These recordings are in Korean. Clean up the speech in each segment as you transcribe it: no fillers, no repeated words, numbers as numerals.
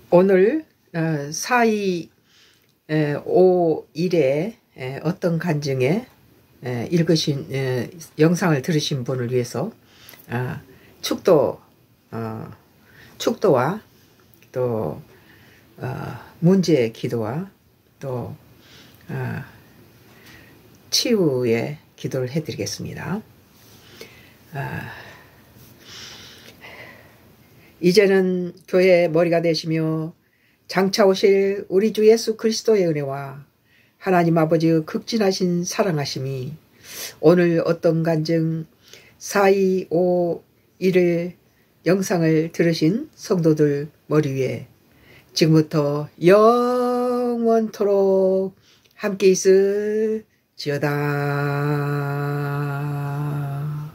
오늘 4.2.5.1에 어떤 간증에 읽으신 영상을 들으신 분을 위해서 축도와 또 문제 기도와 또 치유의 기도를 해드리겠습니다. 이제는 교회의 머리가 되시며 장차 오실 우리 주 예수 그리스도의 은혜와 하나님 아버지의 극진하신 사랑하심이 오늘 어떤 간증 4.2.5.1을 영상을 들으신 성도들 머리 위에 지금부터 영원토록 함께 있을지어다.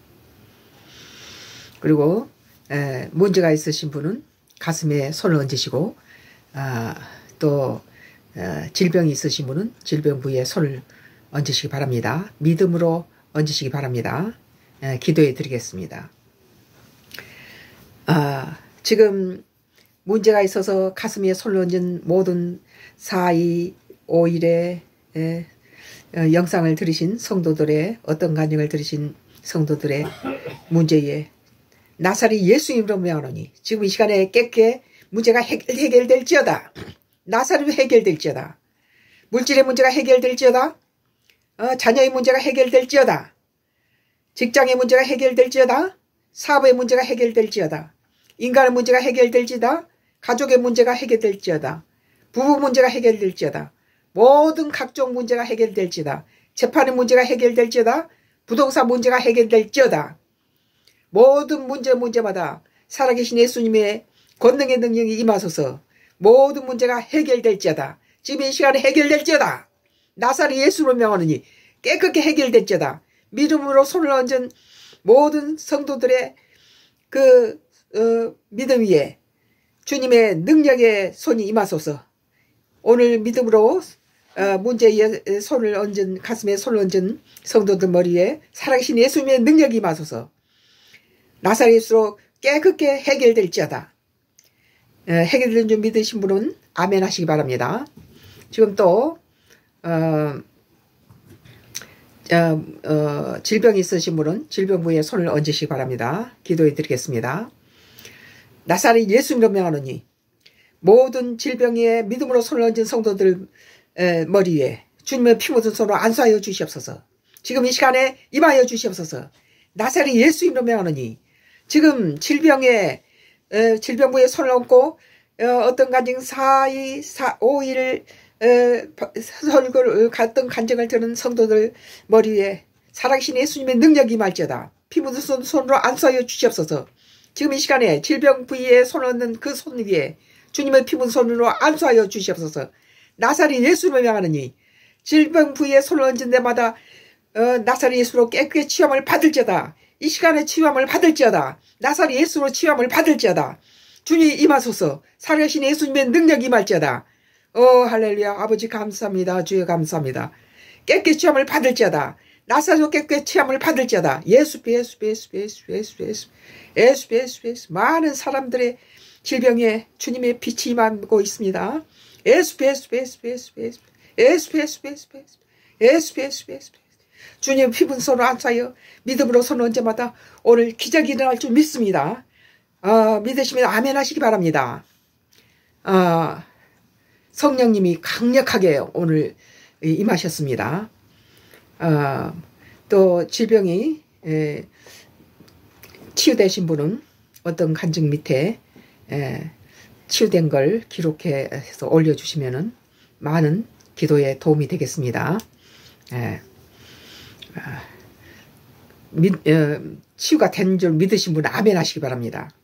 그리고 문제가 있으신 분은 가슴에 손을 얹으시고 또 질병이 있으신 분은 질병 부위에 손을 얹으시기 바랍니다. 믿음으로 얹으시기 바랍니다. 기도해 드리겠습니다. 지금 문제가 있어서 가슴에 손을 얹은 모든 4.2.5.1의 영상을 들으신 성도들의 어떤 간증을 들으신 성도들의 문제에 나사렛 예수님으로 명하노니 지금 이 시간에 깨끗이 문제가 해결될지어다. 나사렛 해결될지어다. 물질의 문제가 해결될지어다. 자녀의 문제가 해결될지어다. 직장의 문제가 해결될지어다. 사업의 문제가 해결될지어다. 인간의 문제가 해결될지어다. 가족의 문제가 해결될지어다. 부부 문제가 해결될지어다. 모든 각종 문제가 해결될지어다. 재판의 문제가 해결될지어다. 부동산 문제가 해결될지어다. 모든 문제마다 살아계신 예수님의 권능의 능력이 임하소서 모든 문제가 해결될지어다. 지금 이 시간에 해결될지어다. 나사렛 예수로 명하노니 깨끗게 해결될지어다. 믿음으로 손을 얹은 모든 성도들의 믿음 위에 주님의 능력의 손이 임하소서. 오늘 믿음으로 문제에 손을 얹은 가슴에 손을 얹은 성도들 머리에 살아계신 예수님의 능력이 임하소서. 나사렛 예수로 깨끗게 해결될지어다. 해결된 줄 믿으신 분은 아멘 하시기 바랍니다. 지금 또 질병이 있으신 분은 질병 부위에 손을 얹으시기 바랍니다. 기도해 드리겠습니다. 나사렛 예수님으로 명하노니 모든 질병에 믿음으로 손을 얹은 성도들 머리 위에 주님의 피 묻은 손으로 안수하여 주시옵소서. 지금 이 시간에 임하여 주시옵소서. 나사렛 예수님으로 명하노니 지금 질병 부위에 손을 얹고 어떤 간증 4.2.5.1을 설교를 갔던 간증을 들은 성도들 머리 위에 살아계신 예수님의 능력이 임할지어다. 피 묻은 손으로 안수하여 주시옵소서. 지금 이 시간에 질병 부위에 손을 얹는 그 손 위에 주님의 피 묻은 손으로 안수하여 주시옵소서. 나사렛 예수로 명하노니 질병 부위에 손을 얹은 데마다 나사렛 예수로 깨끗이 치유함을 받을지어다. 이 시간에 치유함을 받을지어다. 나사렛 예수로 치유함을 받을지어다. 주님 임하소서. 살아계신 예수님의 능력이 임할지어다. 할렐루야. 아버지 감사합니다. 주여 감사합니다. 깨끗이 치유함을 받을지어다. 나사렛로 깨끗이 치유함을 받을지어다. 예수 많은 사람들의 질병에 주님의 빛이 임하고 있습니다. 예수 주님 피분 손으로 안수하여 믿음으로 손을 얹자마자 오늘 기적이 일어날 줄 믿습니다. 믿으시면 아멘 하시기 바랍니다. 성령님이 강력하게 오늘 임하셨습니다. 또 질병이 치유되신 분은 어떤 간증 밑에 치유된 걸 기록해서 올려주시면 많은 기도에 도움이 되겠습니다. 치유가 된 줄 믿으신 분은 아멘 하시기 바랍니다.